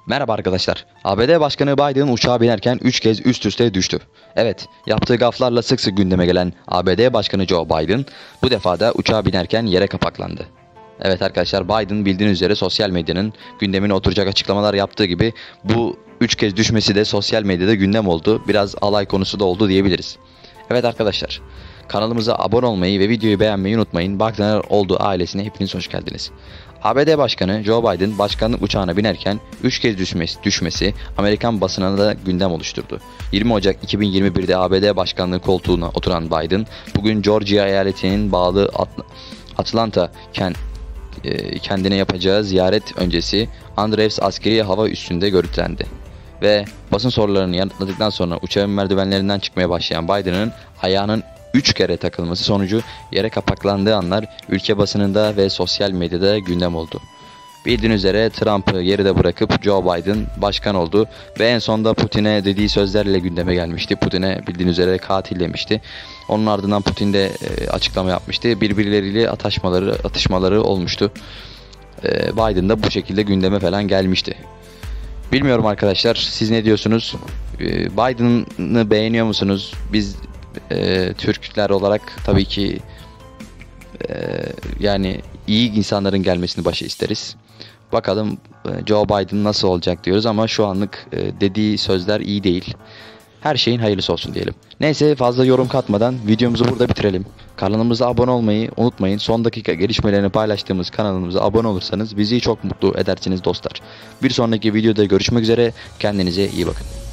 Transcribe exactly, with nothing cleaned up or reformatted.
Merhaba arkadaşlar. A B D Başkanı Biden uçağa binerken üç kez üst üste düştü. Evet, yaptığı gaflarla sık sık gündeme gelen A B D Başkanı Joe Biden bu defa da uçağa binerken yere kapaklandı. Evet arkadaşlar, Biden bildiğiniz üzere sosyal medyanın gündemine oturacak açıklamalar yaptığı gibi bu üç kez düşmesi de sosyal medyada gündem oldu. Biraz alay konusu da oldu diyebiliriz. Evet arkadaşlar, kanalımıza abone olmayı ve videoyu beğenmeyi unutmayın. Bak neler oldu ailesine hepiniz hoş geldiniz. A B D Başkanı Joe Biden başkanlık uçağına binerken üç kez düşmesi, düşmesi Amerikan basınına da gündem oluşturdu. yirmi Ocak iki bin yirmi bir'de A B D Başkanlığı koltuğuna oturan Biden, bugün Georgia eyaletinin bağlı Atlanta kendine yapacağı ziyaret öncesi Andrews askeri hava üssünde görüntülendi. Ve basın sorularını yanıtladıktan sonra uçağın merdivenlerinden çıkmaya başlayan Biden'ın ayağının üç kere takılması sonucu yere kapaklandığı anlar ülke basınında ve sosyal medyada gündem oldu. Bildiğiniz üzere Trump'ı geride bırakıp Joe Biden başkan oldu ve en sonunda Putin'e dediği sözlerle gündeme gelmişti. Putin'e bildiğiniz üzere katil demişti. Onun ardından Putin de e, açıklama yapmıştı. Birbirleriyle atışmaları, atışmaları olmuştu. E, Biden da bu şekilde gündeme falan gelmişti. Bilmiyorum arkadaşlar, siz ne diyorsunuz? E, Biden'ı beğeniyor musunuz? Biz e, Türkler olarak tabii ki e, yani iyi insanların gelmesini başa isteriz. Bakalım e, Joe Biden nasıl olacak diyoruz ama şu anlık e, dediği sözler iyi değil. Her şeyin hayırlısı olsun diyelim. Neyse, fazla yorum katmadan videomuzu burada bitirelim. Kanalımıza abone olmayı unutmayın. Son dakika gelişmelerini paylaştığımız kanalımıza abone olursanız bizi çok mutlu edersiniz dostlar. Bir sonraki videoda görüşmek üzere. Kendinize iyi bakın.